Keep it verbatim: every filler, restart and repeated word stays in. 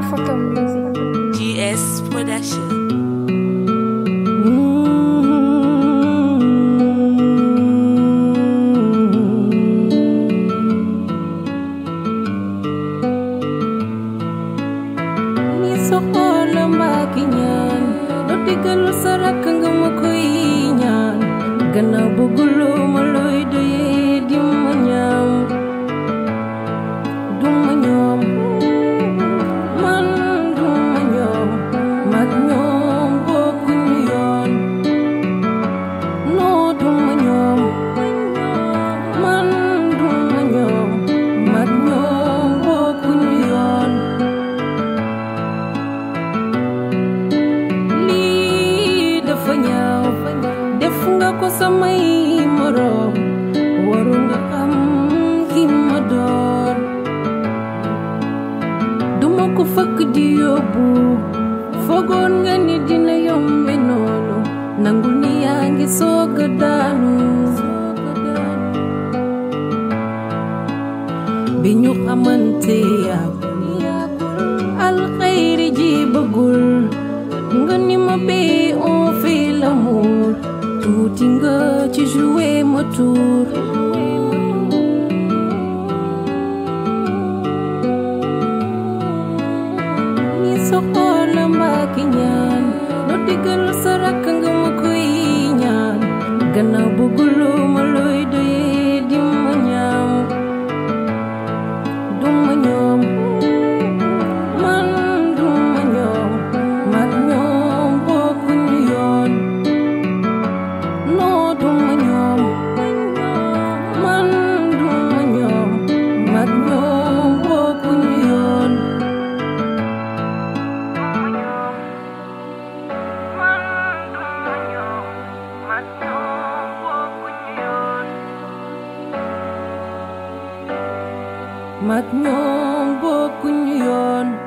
Photo Music. G S Production. Soxla mbaaki ñaan doo digalu sarak nga ma koy ñaan gannaaw bëgguloo ma looy doyee di ma ñaam du ma ñoom man du ma ñoom mag ñoom bokkuñu yoon noo du ma ñoom man du ma ñoom mag ñoom bokkuñu yoon def nga ko samay moroom waru nga xam ki ma doon duma ko fëkk di yóbbu foogoon nga ni dina yombe noonu nangul ni yaa ngi soog a daanu bi ñu xamante yàggul alxayri ji bëggul nga ni ma bee on fait l'amour tuuti nga ci jouer ma tour ni soxla mbaaki ñaan doo digal sa rakk nga ma koy ñaan gannaaw bëgguloo ma looy doyee di ma ñaam du ma ñoom man du ma ñoom mag ñoom bokkuñu yoon noo du ma ñoom man du ma ñoom mag ñoom bokkuñu yoon mag ñoom bokkuñu yoon